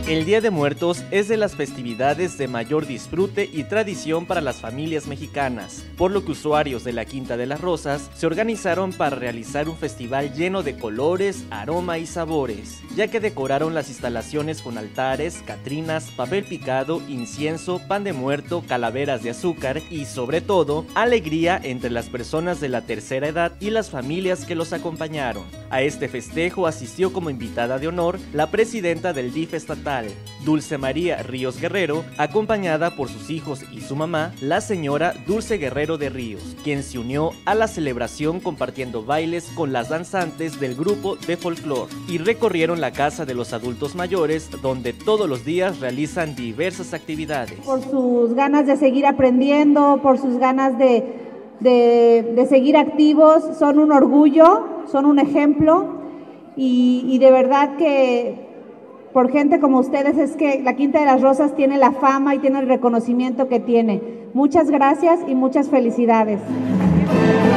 El Día de Muertos es de las festividades de mayor disfrute y tradición para las familias mexicanas, por lo que usuarios de la Quinta de las Rosas se organizaron para realizar un festival lleno de colores, aroma y sabores, ya que decoraron las instalaciones con altares, catrinas, papel picado, incienso, pan de muerto, calaveras de azúcar y, sobre todo, alegría entre las personas de la tercera edad y las familias que los acompañaron. A este festejo asistió como invitada de honor la presidenta del DIF estatal, Dulce María Ríos Guerrero, acompañada por sus hijos y su mamá, la señora Dulce Guerrero de Ríos, quien se unió a la celebración compartiendo bailes con las danzantes del grupo de folclore y recorrieron la casa de los adultos mayores, donde todos los días realizan diversas actividades. Por sus ganas de seguir aprendiendo, por sus ganas de seguir activos, son un orgullo, son un ejemplo y de verdad que por gente como ustedes es que la Quinta de las Rosas tiene la fama y tiene el reconocimiento que tiene. Muchas gracias y muchas felicidades.